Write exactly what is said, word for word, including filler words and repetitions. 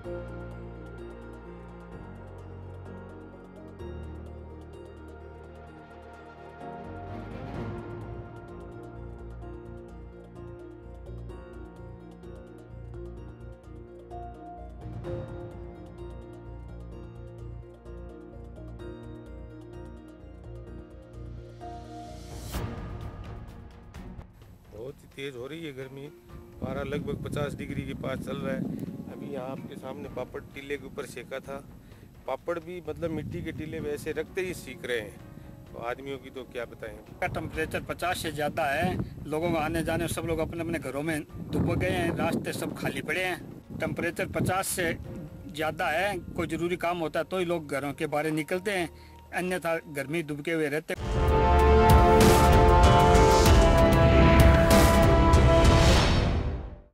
बहुत ही तेज़ हो रही है गर्मी, पारा लगभग पचास डिग्री के पास चल रहा है। अभी यहाँ आपके सामने पापड़ टीले के ऊपर सेका था। पापड़ भी मतलब मिट्टी के टीले वैसे रखते ही सीख रहे हैं, तो आदमियों की तो क्या बताएं। का टेम्परेचर पचास से ज़्यादा है, लोगों को आने जाने सब लोग अपने अपने घरों में दुब गए हैं, रास्ते सब खाली पड़े हैं। टेम्परेचर पचास से ज़्यादा है, कोई ज़रूरी काम होता है तो ही लोग घरों के बाहर निकलते हैं, अन्यथा गर्मी दुबके हुए रहते हैं।